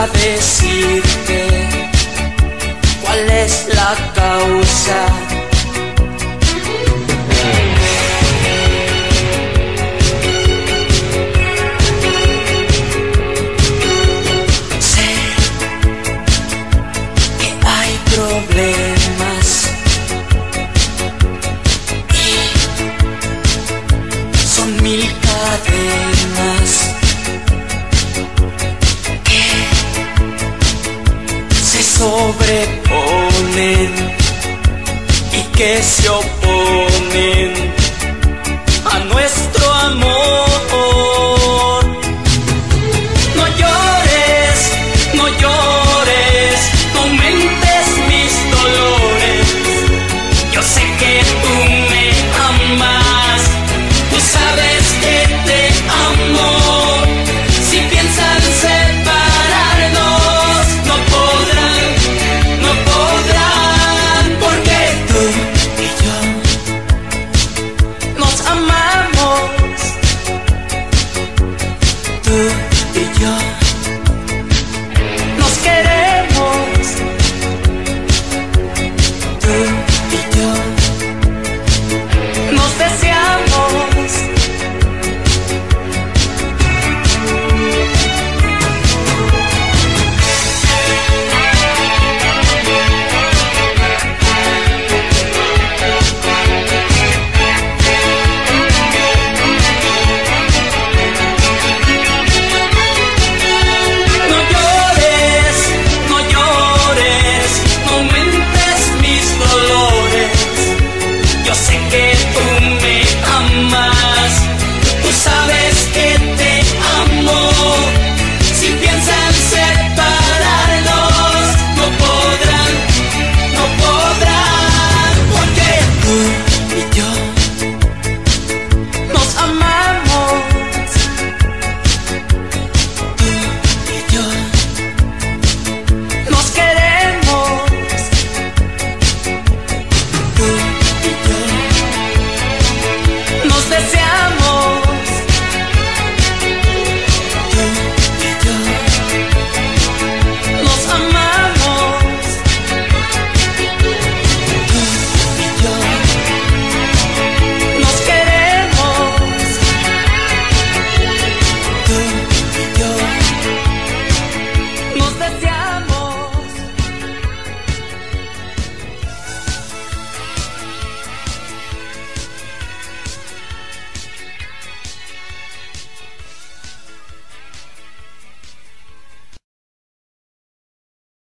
a decirte cuál es la causa. Sé que hay problemas y son mil cadenas que se sobreponen y que se oponen a nuestro amor. No llores, no llores, no aumentes mis dolores. Yo sé que tú me amas, tú sabes que te amo. Si piensan separarnos, no podrán, no podrán, porque tú y yo nos amamos. Tú y yo nos queremos. Tú y yo nos deseamos. No llores, no llores, no aumentes mis dolores. Yo sé que tú me amas, tú sabes que te